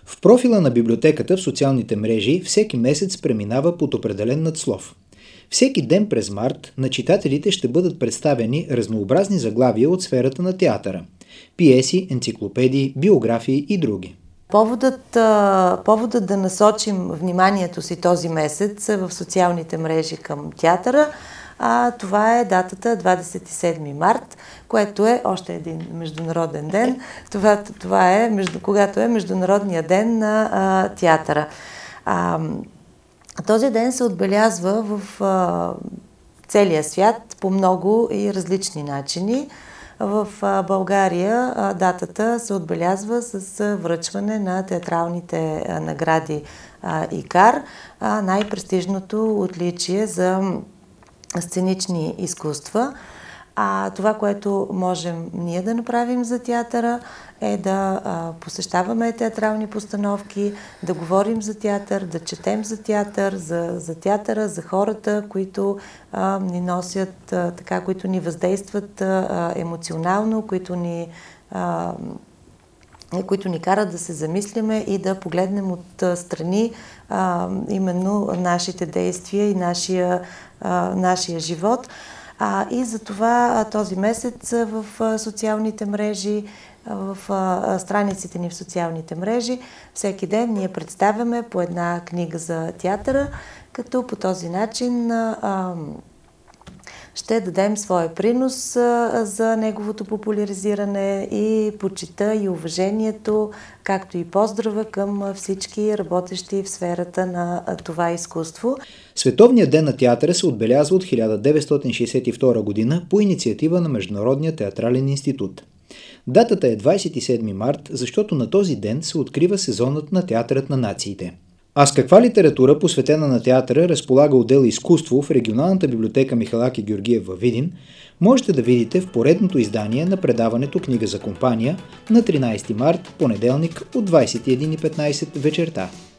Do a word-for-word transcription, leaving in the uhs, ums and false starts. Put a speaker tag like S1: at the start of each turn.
S1: В профила на библиотеката в социалните мрежи всеки месец преминава под определен надслов. Всеки ден през март на читателите ще бъдат представени разнообразни заглавия от сферата на театъра – пиеси, енциклопедии, биографии и други.
S2: Поводът, поводът да насочим вниманието си този месец в социалните мрежи към театъра, а това е датата двадесет и седми март, което е още един международен ден. Това, това е, между, когато е Международния ден на а, театъра. А, този ден се отбелязва в а, целия свят по много и различни начини. В а, България а, датата се отбелязва с а, връчване на театралните а, награди а, ИКАР, а, най-престижното отличие за сценични изкуства. А това, което можем ние да направим за театъра, е да а, посещаваме театрални постановки, да говорим за театър, да четем за театър, за, за театъра, за хората, които а, ни носят, а, така, които ни въздействат а, емоционално, които ни, а, които ни карат да се замислиме и да погледнем от а, страни а, именно нашите действия и нашия, а, нашия живот. А, и за това този месец в а, социалните мрежи, в а, страниците ни в социалните мрежи, всеки ден ние представяме по една книга за театъра, като по този начин а, ще дадем своя принос а, за неговото популяризиране и почита и уважението, както и поздрава към всички работещи в сферата на а, това изкуство.
S1: Световният ден на театъра се отбелязва от хиляда деветстотин шейсет и втора година по инициатива на Международния театрален институт. Датата е двадесет и седми март, защото на този ден се открива сезонът на Театърът на нациите. А с каква литература, посветена на театъра, разполага отдел изкуство в регионалната библиотека Михалаки Георгиев във Видин, можете да видите в поредното издание на предаването Книга за компания на тринадесети март, понеделник от двадесет и една и петнадесет вечерта.